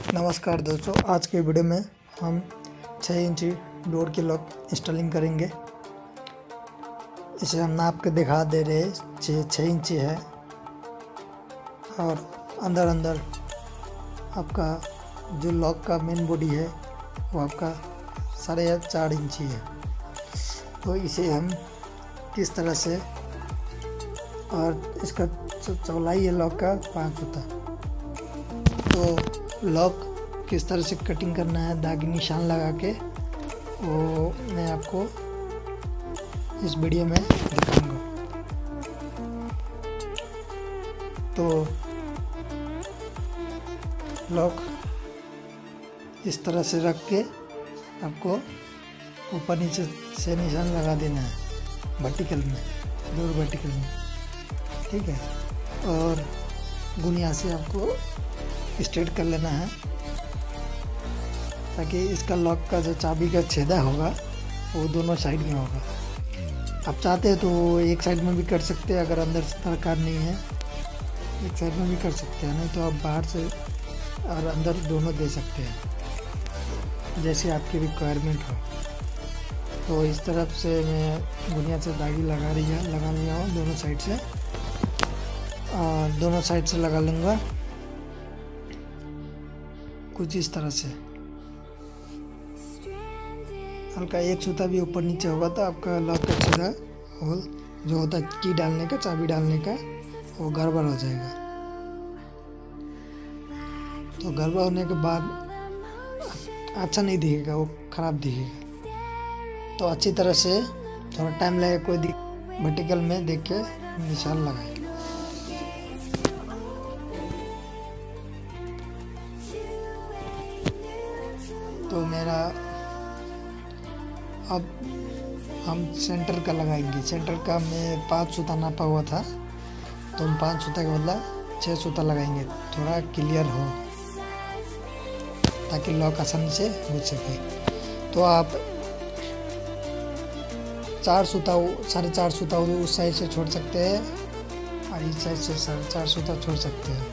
नमस्कार दोस्तों, आज के वीडियो में हम 6 इंची डोर की लॉक इंस्टॉलिंग करेंगे। इसे हम नाप के दिखा दे रहे हैं। 6 इंची है और अंदर आपका जो लॉक का मेन बॉडी है वो आपका 4.5 इंची है। तो इसे हम किस तरह से, और इसका चौड़ाई है लॉक का 5 होता। तो लॉक किस तरह से कटिंग करना है दागी निशान लगा के, वो मैं आपको इस वीडियो में दिखाऊंगा। तो लॉक इस तरह से रख के आपको ऊपर नीचे से निशान लगा देना है वर्टिकल में, डोर वर्टिकल में, ठीक है। और गुनिया से आपको स्ट्रेट कर लेना है ताकि इसका लॉक का जो चाबी का छेदा होगा वो दोनों साइड में होगा। आप चाहते हैं तो एक साइड में भी कर सकते हैं, अगर अंदर से दरकार नहीं है एक साइड में भी कर सकते हैं, नहीं तो आप बाहर से और अंदर दोनों दे सकते हैं जैसे आपकी रिक्वायरमेंट हो। तो इस तरफ से मैं गुनिया से दागी लगा लिया हूँ दोनों साइड से, और दोनों साइड से लगा लूँगा कुछ इस तरह से। हल्का एक सूता भी ऊपर नीचे होगा तो आपका लॉक का छेदा होल जो होता है की डालने का, चाबी डालने का, वो गड़बड़ हो जाएगा। तो गड़बड़ होने के बाद अच्छा नहीं दिखेगा, वो ख़राब दिखेगा। तो अच्छी तरह से थोड़ा टाइम लगेगा, कोई वर्टिकल में देख के निशान लगाए। तो मेरा अब हम सेंटर का लगाएंगे। सेंटर का मैं 5 सूता नापा हुआ था, तो हम 5 सूता के बदला 6 सूता लगाएंगे, थोड़ा क्लियर हो ताकि लॉक आसानी से घुस सके। तो आप 4 सूता 4.5 सूता उस साइड से छोड़ सकते हैं और इस साइड से 4.5 सूता छोड़ सकते हैं।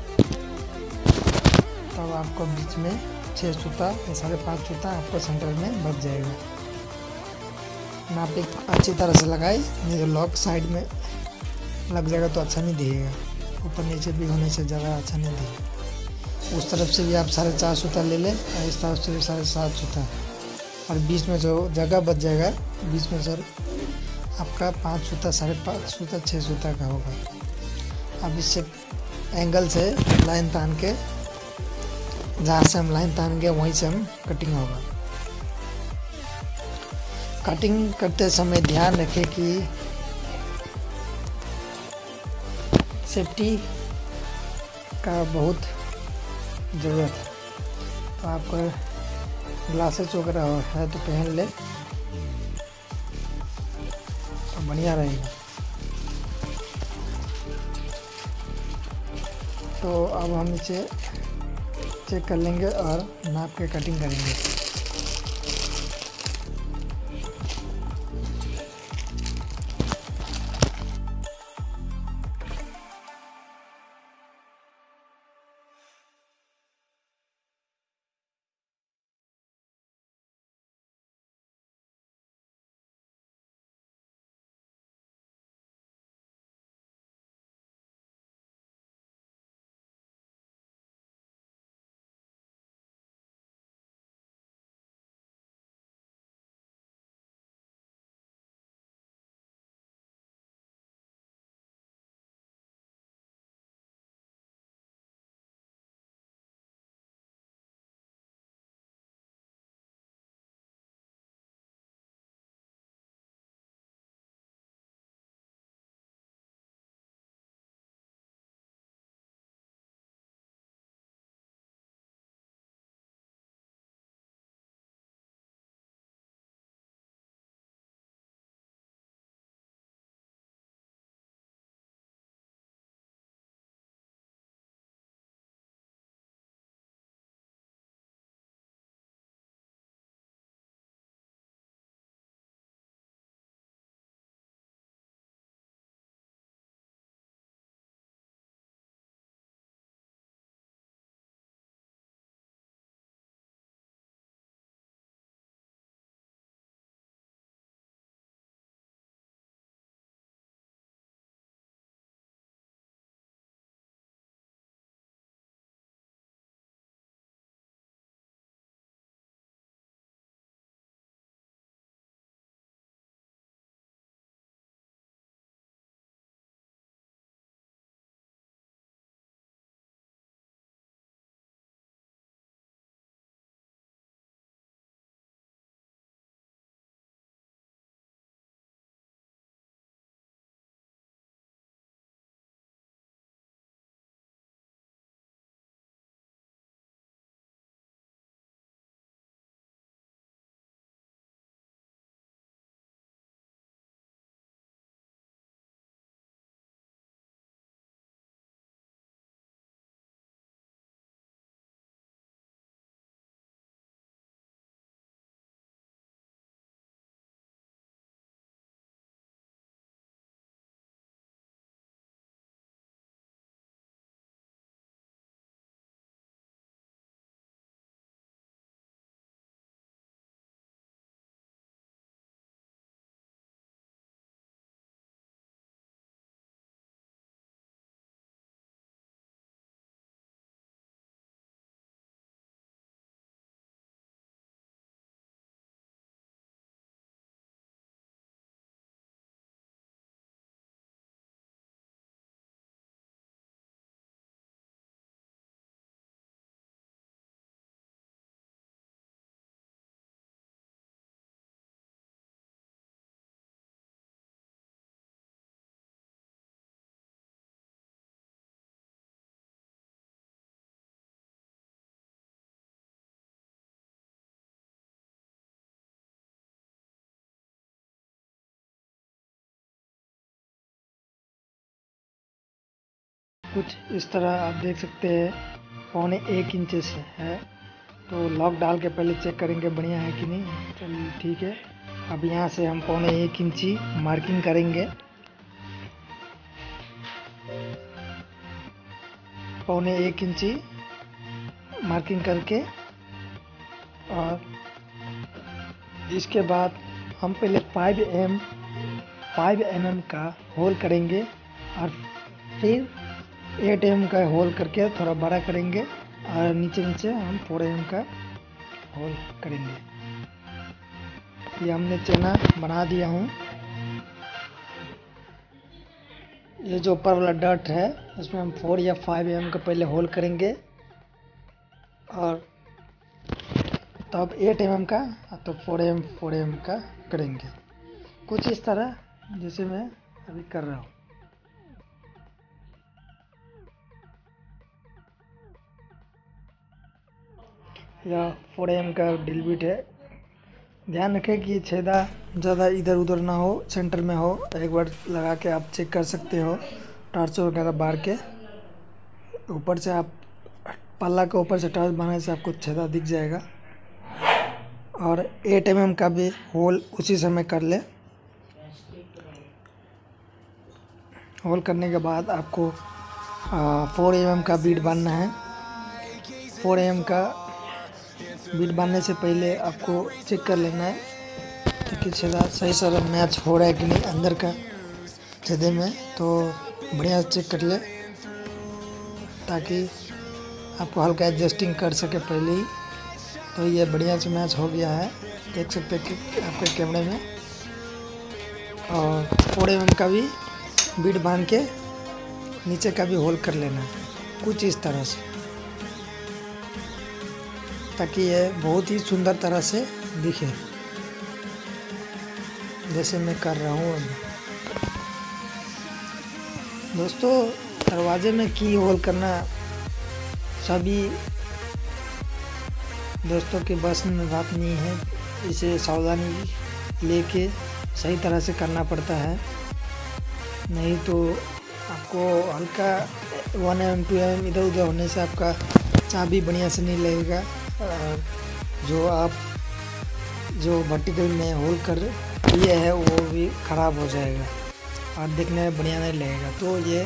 तब आपको बीच में 6 सूता या 5.5 सूता आपको सेंटर में बच जाएगा। नाप अच्छी तरह से लगाए, नहीं तो लॉक साइड में लग जाएगा तो अच्छा नहीं दिखेगा, ऊपर नीचे भी होने से ज़्यादा अच्छा नहीं दिखेगा। उस तरफ से भी आप 4.5 सूता ले लें और इस तरफ से भी 7.5 सूता, और बीच में जो जगह बच जाएगा बीच में सर आपका 5 सूता 5.5 सूता 6 सूता का होगा। अब इससे एंगल से लाइन तान के, जहाँ से हम लाइन तान गए वहीं से हम कटिंग होगा। कटिंग करते समय ध्यान रखें कि सेफ्टी का बहुत ज़रूरत है। तो आपको ग्लासेस वगैरह है तो पहन ले तो बढ़िया रहेगा। तो अब हम इसे चेक कर लेंगे और नाप के कटिंग करेंगे। कुछ इस तरह आप देख सकते हैं, 1.25 इंच है। तो लॉक डाल के पहले चेक करेंगे बढ़िया है कि नहीं। चलिए ठीक है, अब यहाँ से हम 1.25 इंची मार्किंग करेंगे। 1.25 इंची मार्किंग करके, और इसके बाद हम पहले 5 mm का होल करेंगे, और फिर 8 mm का होल करके थोड़ा बड़ा करेंगे, और नीचे हम 4 mm का होल करेंगे। ये हमने चेना बना दिया हूँ। ये जो ऊपर वाला डट है इसमें हम 4 या 5 mm का पहले होल करेंगे, और तब 8 mm का, तो 4 mm का करेंगे। कुछ इस तरह जैसे मैं अभी कर रहा हूँ। यह 4 mm का ड्रिल बिट है। ध्यान रखें कि छेदा ज़्यादा इधर उधर ना हो, सेंटर में हो। एक बार लगा के आप चेक कर सकते हो, टॉर्च वगैरह बार के। ऊपर से आप पल्ला के ऊपर से टॉर्च बनाने से आपको छेदा दिख जाएगा। और 8 mm का भी होल उसी समय कर ले। होल करने के बाद आपको 4 mm का बीट बांधना है। 4 mm का बीट बांधने से पहले आपको चेक कर लेना है कि छेदा सही से मैच हो रहा है कि नहीं अंदर का छेदे में। तो बढ़िया चेक कर ले, ताकि आपको हल्का एडजस्टिंग कर सके पहले ही। तो ये बढ़िया से मैच हो गया है, देख सकते हैं कि आपके कैमरे में। और 4 mm का भी बीट बांध के नीचे का भी होल कर लेना है, कुछ इस तरह से, ताकि ये बहुत ही सुंदर तरह से दिखे, जैसे मैं कर रहा हूँ अभी। दोस्तों, दरवाजे में की होल करना सभी दोस्तों के बस में बात नहीं है। इसे सावधानी लेके सही तरह से करना पड़ता है, नहीं तो आपको हल्का 1 mm 2 mm इधर उधर होने से आपका चाबी बढ़िया से नहीं लगेगा। जो वर्टिकल में होल कर लिए है वो भी ख़राब हो जाएगा और देखने में बढ़िया नहीं लगेगा। तो ये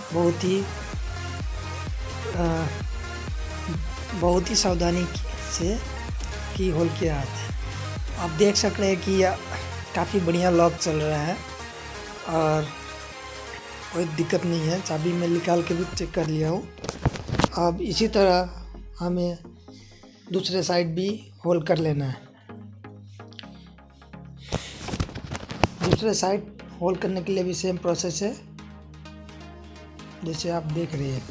बहुत ही सावधानी से की होल किया जाता है। आप देख सकते हैं कि काफ़ी बढ़िया लॉक चल रहा है और कोई दिक्कत नहीं है। चाबी में निकाल के भी चेक कर लिया हूँ। अब इसी तरह हमें दूसरे साइड भी होल कर लेना है। दूसरे साइड होल करने के लिए भी सेम प्रोसेस है जैसे आप देख रहे हैं।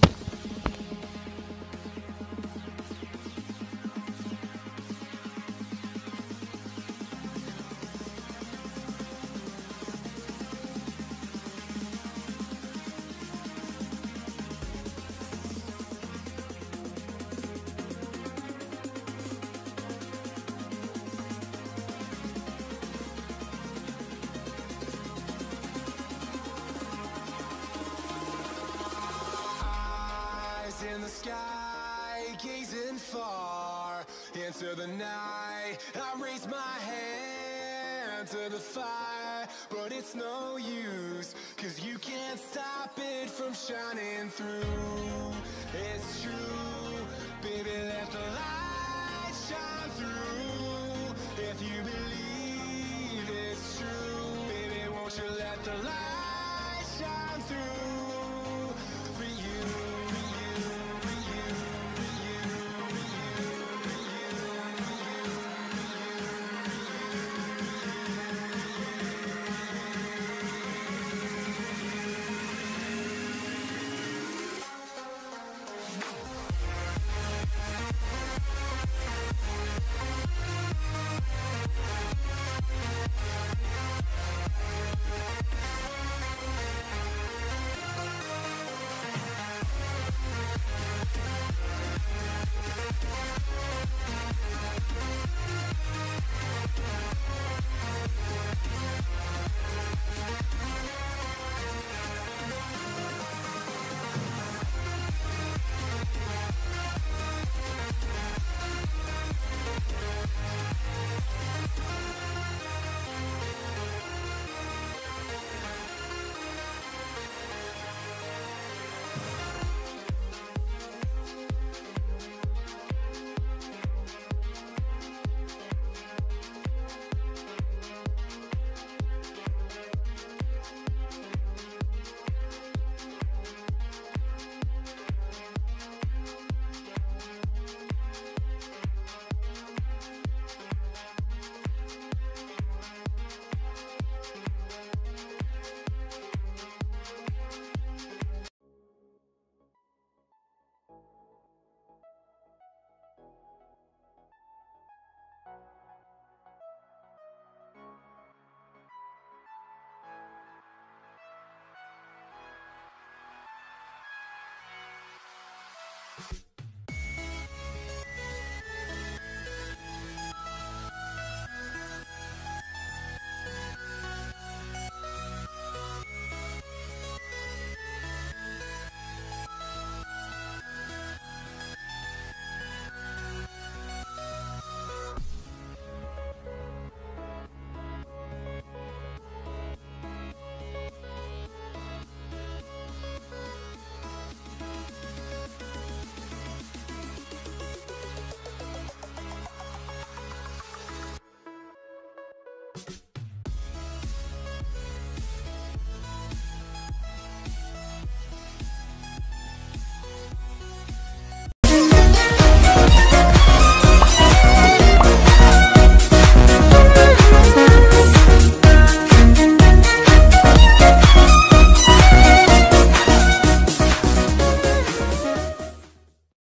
In the sky, gazing far into the night, I raise my hand to the fire, but it's no use, 'cause you can't stop it from shining through. It's true, baby, let the light shine through. If you believe it's true, baby, won't you let the light shine through for you.